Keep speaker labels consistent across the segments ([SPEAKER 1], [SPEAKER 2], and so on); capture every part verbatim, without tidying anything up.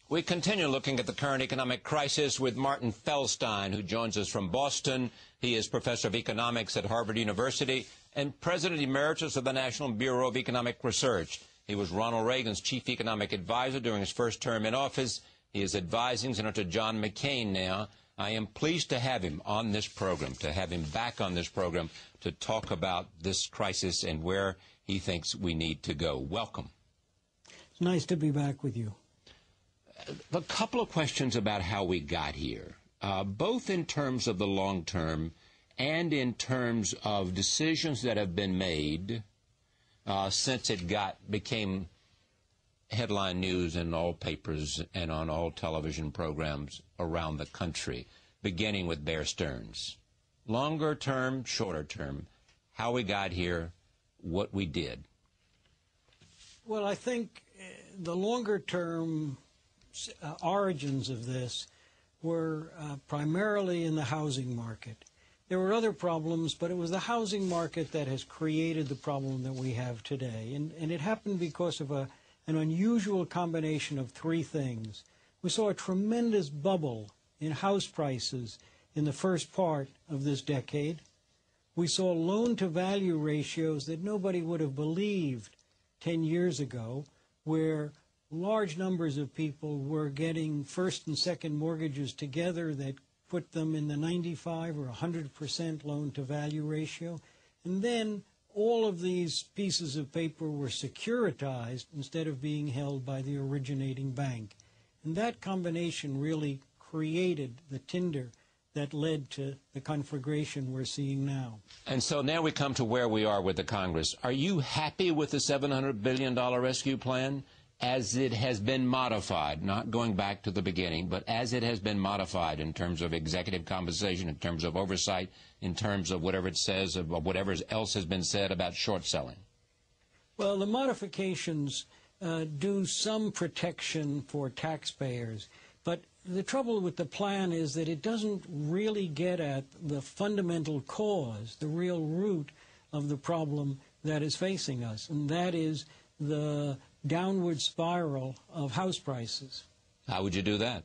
[SPEAKER 1] We continue looking at the current economic crisis with Martin Feldstein, who joins us from Boston. He is professor of economics at Harvard University and president emeritus of the National Bureau of Economic Research. He was Ronald Reagan's chief economic advisor during his first term in office. He is advising Senator John McCain now. I am pleased to have him on this program, to have him back on this program to talk about this crisis and where he thinks we need to go. Welcome.
[SPEAKER 2] It's nice to be back with you.
[SPEAKER 1] A couple of questions about how we got here, uh, both in terms of the long term and in terms of decisions that have been made uh, since it got became headline news in all papers and on all television programs around the country, beginning with Bear Stearns. Longer term, shorter term, how we got here, what we did.
[SPEAKER 2] Well, I think the longer term Uh, origins of this were uh, primarily in the housing market. There were other problems, but it was the housing market that has created the problem that we have today. And, and it happened because of a, an unusual combination of three things. We saw a tremendous bubble in house prices in the first part of this decade. We saw loan-to-value ratios that nobody would have believed ten years ago, where large numbers of people were getting first and second mortgages together that put them in the ninety-five or one hundred percent loan-to-value ratio. And then all of these pieces of paper were securitized instead of being held by the originating bank. And that combination really created the tinder that led to the conflagration we're seeing now.
[SPEAKER 1] And so now we come to where we are with the Congress. Are you happy with the seven hundred billion dollar rescue plan as it has been modified, not going back to the beginning, but as it has been modified in terms of executive compensation, in terms of oversight, in terms of whatever it says, of whatever else has been said about short selling?
[SPEAKER 2] Well, the modifications uh, do some protection for taxpayers, but the trouble with the plan is that it doesn't really get at the fundamental cause, the real root of the problem that is facing us, and that is the downward spiral of house prices.
[SPEAKER 1] How would you do that?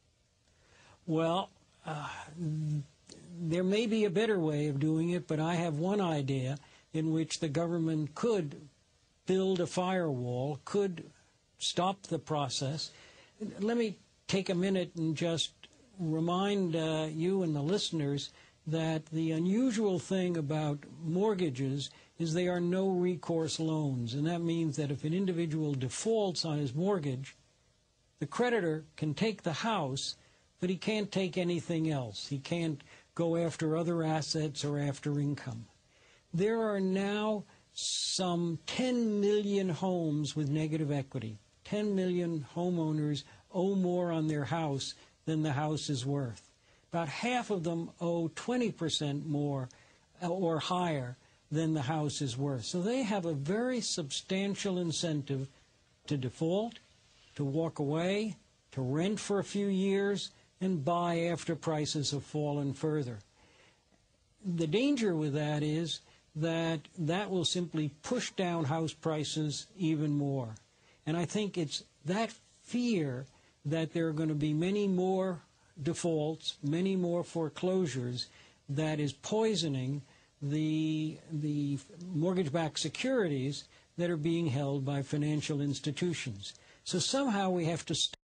[SPEAKER 2] Well, uh, there may be a better way of doing it, but I have one idea in which the government could build a firewall, could stop the process. Let me take a minute and just remind uh, you and the listeners that the unusual thing about mortgages is they are no recourse loans, and that means that if an individual defaults on his mortgage, the creditor can take the house, but he can't take anything else. He can't go after other assets or after income. There are now some ten million homes with negative equity. ten million homeowners owe more on their house than the house is worth. About half of them owe twenty percent more or higher than the house is worth. So they have a very substantial incentive to default, to walk away, to rent for a few years, and buy after prices have fallen further. The danger with that is that that will simply push down house prices even more. And I think it's that fear that there are going to be many more defaults, many more foreclosures, that is poisoning the, the mortgage-backed securities that are being held by financial institutions. So somehow we have to stop